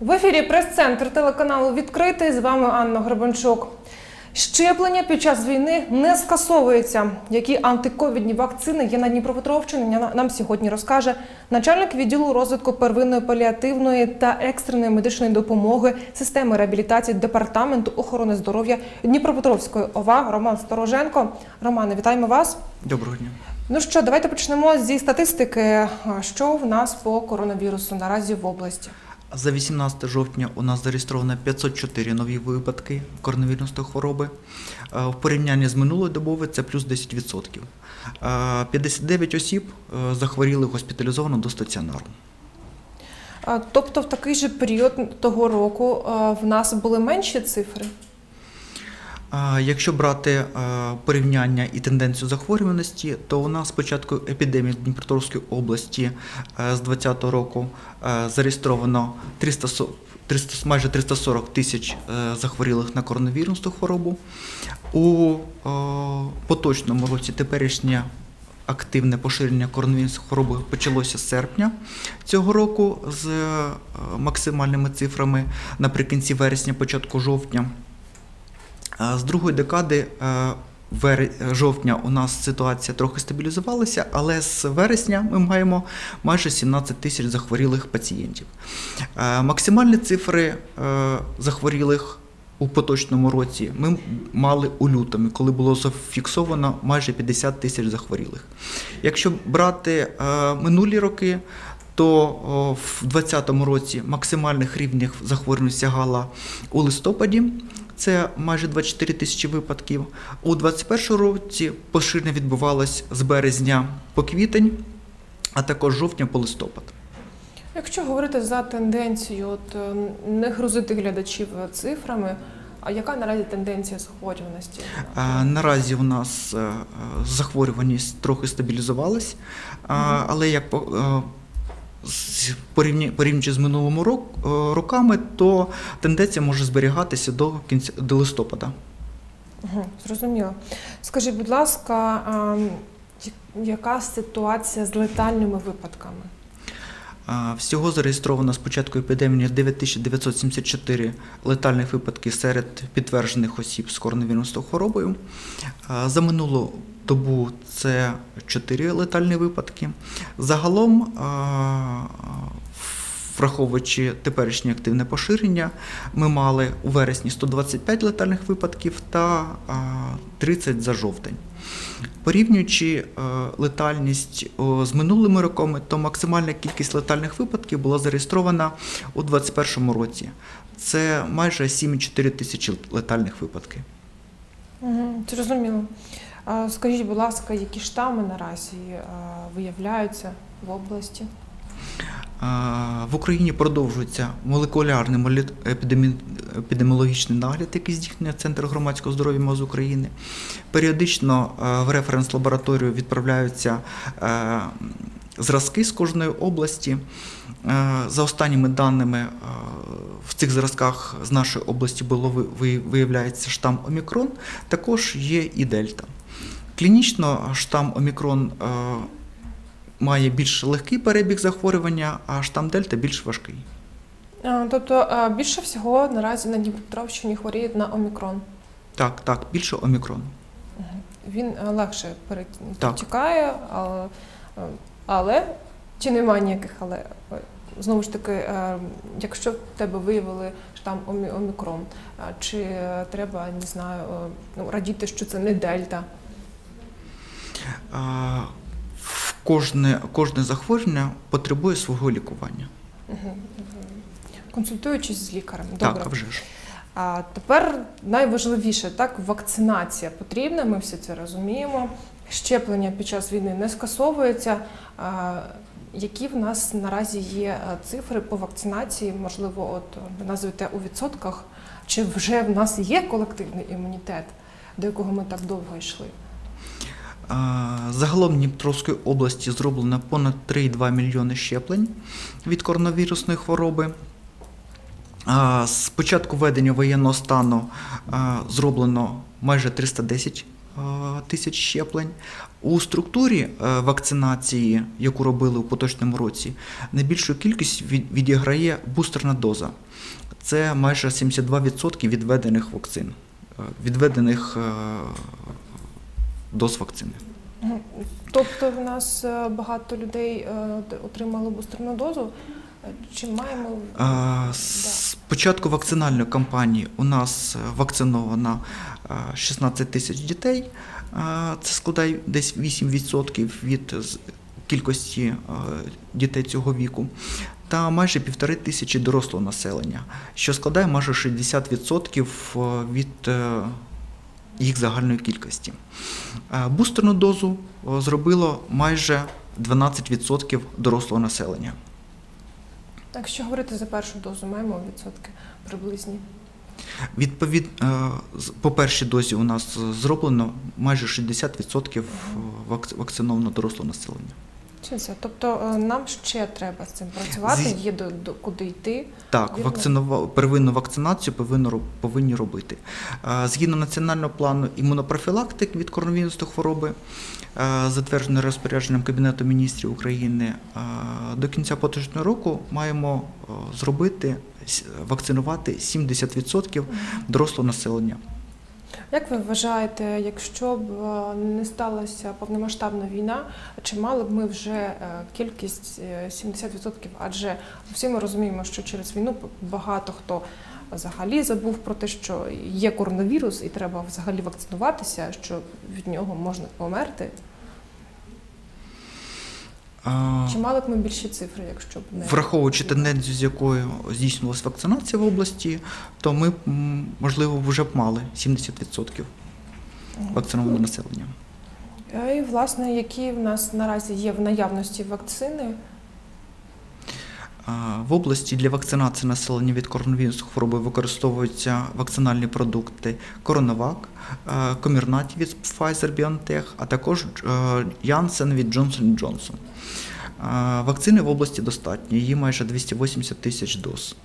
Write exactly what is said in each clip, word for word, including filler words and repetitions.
В ефірі прес-центр телеканалу «Відкритий». З вами Анна Гребенчук. Щеплення під час війни не скасовується. Які антиковідні вакцини є на Дніпропетровщині, нам сьогодні розкаже начальник відділу розвитку первинної паліативної та екстреної медичної допомоги системи реабілітації Департаменту охорони здоров'я Дніпропетровської ОВА Роман Стороженко. Романе, вітаємо вас. Доброго дня. Ну що, давайте почнемо зі статистики. Що в нас по коронавірусу наразі в області? За вісімнадцяте жовтня у нас зареєстровано п'ятсот чотири нові випадки коронавірусної хвороби. В порівнянні з минулою добою це плюс десять відсотків. п'ятдесят дев'ять осіб захворіли, госпіталізовано до стаціонару. Тобто в такий же період того року в нас були менші цифри? Якщо брати порівняння і тенденцію захворюваності, то у нас з початку епідемії в Дніпропетровській області з двадцятого року зареєстровано триста, триста, майже триста сорок тисяч захворілих на коронавірусну хворобу. У поточному році теперішнє активне поширення коронавірусної хвороби почалося з серпня цього року з максимальними цифрами наприкінці вересня, початку жовтня. З другої декади жовтня у нас ситуація трохи стабілізувалася, але з вересня ми маємо майже сімнадцять тисяч захворілих пацієнтів. Максимальні цифри захворілих у поточному році ми мали у лютому, коли було зафіксовано майже п'ятдесят тисяч захворілих. Якщо брати минулі роки, то в двадцятому році максимальних рівнів захворюваність сягала у листопаді, це майже двадцять чотири тисячі випадків. У двадцять першому році поширення відбувалось з березня по квітень, а також з жовтня по листопад. Якщо говорити за тенденцію, от не грузити глядачів цифрами, а яка наразі тенденція захворюваності? Наразі у нас захворюваність трохи стабілізувалась, але як порівнюючи з минулими роками, то тенденція може зберігатися до кінця до листопада. Угу, зрозуміло. Скажіть, будь ласка, яка ситуація з летальними випадками? Всього зареєстровано з початку епідемії дев'ять тисяч дев'ятсот сімдесят чотири летальних випадки серед підтверджених осіб з коронавірусною хворобою. За минулу добу це чотири летальні випадки. Загалом, враховуючи теперішнє активне поширення, ми мали у вересні сто двадцять п'ять летальних випадків та тридцять за жовтень. Порівнюючи летальність з минулими роками, то максимальна кількість летальних випадків була зареєстрована у двадцять першому році. Це майже сім цілих чотири тисячі летальних випадків. Угу, зрозуміло. Скажіть, будь ласка, які штами наразі виявляються в області? В Україні продовжується молекулярний епідеміологічний нагляд, який здійснює Центр громадського здоров'я МОЗ України. Періодично в референс-лабораторію відправляються зразки з кожної області. За останніми даними, в цих зразках з нашої області було виявляється штам Омікрон, також є і Дельта. Клінічно штам Омікрон має більш легкий перебіг захворювання, а штам Дельта більш важкий. Тобто більше всього наразі на Дніпропетровщині хворіють на Омікрон? Так, так, більше Омікрон. Він легше перетікає, але, але, чи немає ніяких але? Знову ж таки, якщо в тебе виявили штам Омікрон, чи треба, не знаю, радіти, що це не Дельта? Кожне, кожне захворювання потребує свого лікування. Угу. Консультуючись з лікарем. Добре. Так, а вже ж. А тепер найважливіше, так, вакцинація потрібна, ми всі це розуміємо. Щеплення під час війни не скасовується. А, які в нас наразі є цифри по вакцинації, можливо, от назвете у відсотках, чи вже в нас є колективний імунітет, до якого ми так довго йшли? Загалом в Дніпропетровській області зроблено понад три цілих два мільйони щеплень від коронавірусної хвороби. З початку введення воєнного стану зроблено майже триста десять тисяч щеплень. У структурі е, вакцинації, яку робили у поточному році, найбільшу кількість від- відіграє бустерна доза. Це майже сімдесят два відсотки відведених вакцин, е, відведених е, доз вакцини. Мгм. Тобто в нас е, багато людей е, отримало бустерну дозу. Е, Чи маємо А, Да. З початку вакцинальної кампанії у нас вакциновано а, шістнадцять тисяч дітей. А, Це складає десь вісім відсотків від з- кількості а, дітей цього віку. Та майже півтори тисячі дорослого населення, що складає майже шістдесят відсотків від е, їх загальної кількості. Е, Бустерну дозу е, зробило майже дванадцять відсотків дорослого населення. Якщо говорити за першу дозу, маємо відсотки приблизні. Відповід, е, з- по першій дозі у нас зроблено майже шістдесят відсотків вак- вакциновано дорослого населення. Чи це? Тобто е, нам ще треба з цим працювати, Зі- є до, до куди йти. Так, Вірно. вакцинува... первинну вакцинацію повинно, роб- повинні робити. Е, Згідно національного плану імунопрофілактик від коронавірусної хвороби, е, затверджений розпорядженням Кабінету міністрів України, е, до кінця поточного року маємо е, зробити, с- вакцинувати сімдесят відсотків дорослого населення. Як ви вважаєте, якщо б е, не сталася повномасштабна війна, чи мали б ми вже е, кількість е, сімдесят відсотків? Адже всі ми розуміємо, що через війну багато хто взагалі забув про те, що є коронавірус і треба взагалі вакцинуватися, що від нього можна померти. Е, Чи мали б ми більші цифри, якщо б не Враховуючи тенденцію, з якою здійснювалася вакцинація в області, то ми, м, можливо, вже б мали сімдесят відсотків вакцинованого населення. Е, І, власне, які в нас наразі є в наявності вакцини? А, В області для вакцинації населення від коронавірусної хвороби використовуються вакцинальні продукти Коронавак, е, Комірнаті від Pfizer-BioNTech, а також е, Janssen від Johnson енд Johnson. Е, Вакцини в області достатньо, її майже двісті вісімдесят тисяч доз.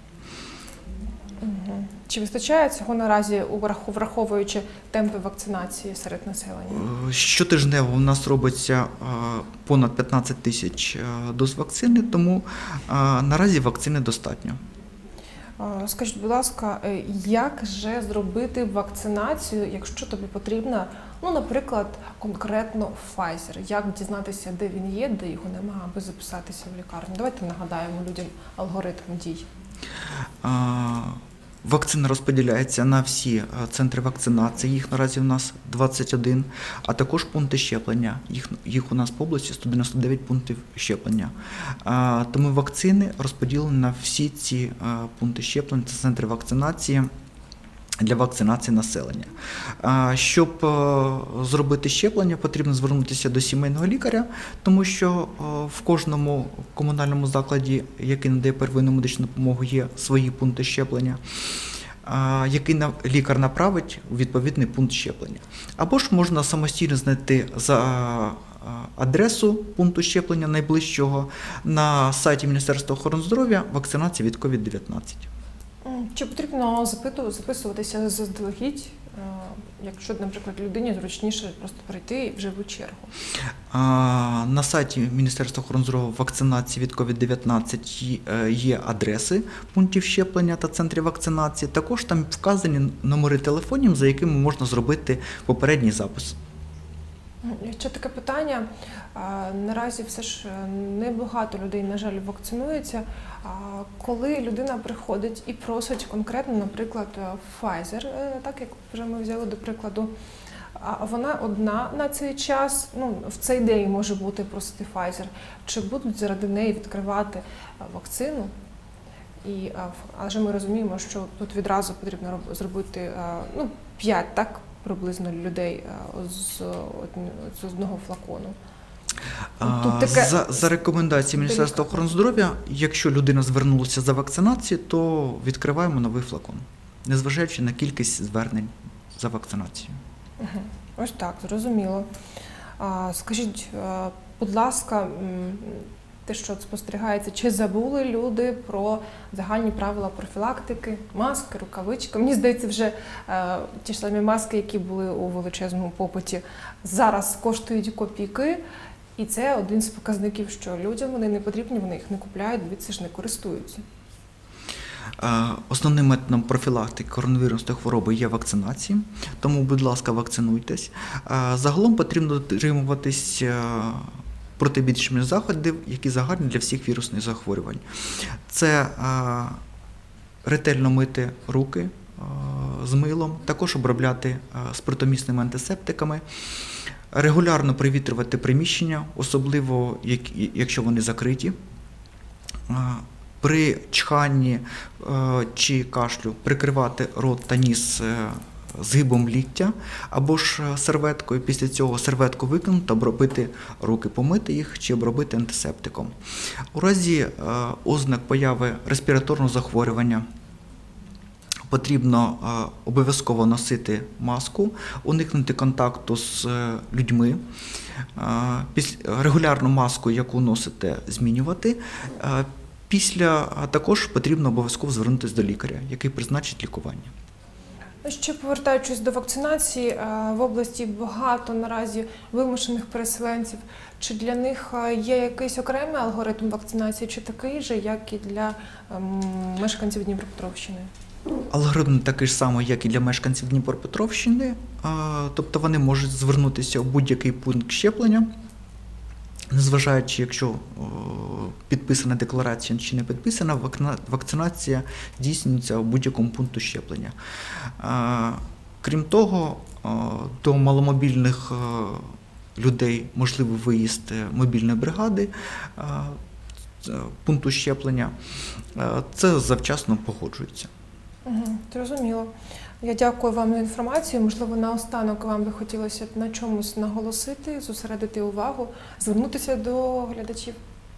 Мгм. Чи вистачає цього наразі, врахов- враховуючи темпи вакцинації серед населення? Е, Щотижнево у нас робиться е, понад п'ятнадцять тисяч е, доз вакцини, тому е, наразі вакцини достатньо. А, Скажіть, будь ласка, е, як же зробити вакцинацію, якщо тобі потрібна, ну, наприклад, конкретно Pfizer? Як дізнатися, де він є, де його немає, аби записатися в лікарню? Давайте нагадаємо людям алгоритм дій. А, Вакцина розподіляється на всі е, центри вакцинації, їх наразі у нас двадцять один, а також пункти щеплення. Їх, їх у нас по області сто дев'яносто дев'ять пунктів щеплення. А, Тому вакцини розподілені на всі ці е, пункти щеплення та центри вакцинації для вакцинації населення. А, Щоб е, зробити щеплення, потрібно звернутися до сімейного лікаря, тому що е, в кожному комунальному закладі, який надає первинну медичну допомогу, є свої пункти щеплення, а, який на- лікар направить у відповідний пункт щеплення. Або ж можна самостійно знайти за е, адресу пункту щеплення найближчого на сайті Міністерства охорони здоров'я вакцинація від ковід дев'ятнадцять. М, Чи потрібно запиту- записуватися заздалегідь, е, якщо, наприклад, людині зручніше просто прийти в живу чергу? А, На сайті Міністерства охорони здоров'я вакцинації від ковід дев'ятнадцять є- е, є адреси пунктів щеплення та центрів вакцинації. Також там вказані номери телефонів, за якими можна зробити попередній запис. М, Ще таке питання. А, Наразі все ж е, небагато людей, на жаль, вакцинується. А коли людина приходить і просить конкретно, наприклад, е, Pfizer, е, так як вже ми взяли до прикладу, а вона одна на цей час, ну, в цей день може бути просити Pfizer, чи будуть заради неї відкривати е, вакцину? І, е, в- адже ми розуміємо, що тут відразу потрібно роб- зробити е, ну, п'ять, так, приблизно людей е, з, од- з одного флакону. А, Тут таке- За, за рекомендацією Міністерства Делікатно. охорони здоров'я, якщо людина звернулася за вакцинацією, то відкриваємо новий флакон, незважаючи на кількість звернень за вакцинацією. Мгм. Ось так, зрозуміло. А, Скажіть, е, будь ласка, м, те, що спостерігається, чи забули люди про загальні правила профілактики, маски, рукавички. Мені здається, вже е, ті ж самі маски, які були у величезному попиті, зараз коштують копійки. І це один з показників, що людям вони не потрібні, вони їх не купляють, звідси ж не користуються. Основним методом профілактики коронавірусної хвороби є вакцинація, тому, будь ласка, вакцинуйтесь. Загалом потрібно дотримуватись протибіотичних заходів, які загальні для всіх вірусних захворювань. Це ретельно мити руки з милом, також обробляти спиртомісними антисептиками, регулярно провітрювати приміщення, особливо якщо вони закриті. При чханні чи кашлю прикривати рот та ніс згибом ліктя або ж серветкою. Після цього серветку викинути, обробити руки, помити їх чи обробити антисептиком. У разі ознак появи респіраторного захворювання потрібно обов'язково носити маску, уникнути контакту з людьми, регулярну маску, яку носите, змінювати. Після також потрібно обов'язково звернутися до лікаря, який призначить лікування. Ще повертаючись до вакцинації, в області багато наразі вимушених переселенців. Чи для них є якийсь окремий алгоритм вакцинації, чи такий же, як і для мешканців Дніпропетровщини? Алгоритм такий ж самий, як і для мешканців Дніпропетровщини, тобто вони можуть звернутися в будь-який пункт щеплення, незважаючи, якщо підписана декларація чи не підписана, вакцинація здійснюється в будь-якому пункту щеплення. Крім того, до маломобільних людей можливий виїзд мобільної бригади пункту щеплення. Це завчасно погоджується. Угу, зрозуміло. Я дякую вам за інформацію. Можливо, наостанок вам би хотілося на чомусь наголосити, зосередити увагу, звернутися до глядачів?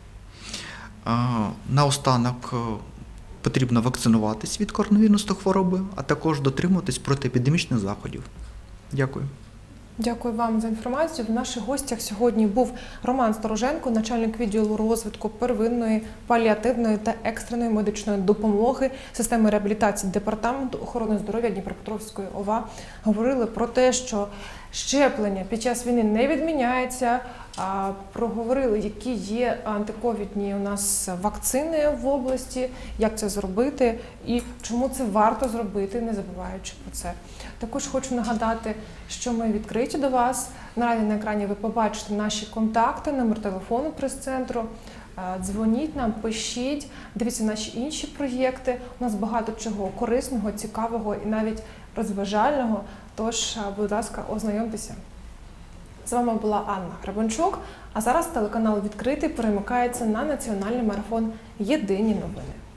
Наостанок потрібно вакцинуватись від коронавірусної хвороби, а також дотримуватись протиепідемічних заходів. Дякую. Дякую вам за інформацію. В наших гостях сьогодні був Роман Стороженко, начальник відділу розвитку первинної, паліативної та екстреної медичної допомоги системи реабілітації Департаменту охорони здоров'я Дніпропетровської ОВА. Говорили про те, що щеплення під час війни не відміняється, а проговорили, які є антиковідні у нас вакцини в області, як це зробити і чому це варто зробити, не забуваючи про це. Також хочу нагадати, що ми відкриті до вас. Наразі на екрані ви побачите наші контакти, номер телефону прес-центру. Дзвоніть нам, пишіть, дивіться наші інші проєкти. У нас багато чого корисного, цікавого і навіть розважального. Тож, будь ласка, ознайомтеся. З вами була Анна Гребенчук, а зараз телеканал «Відкритий» перемикається на національний марафон «Єдині новини».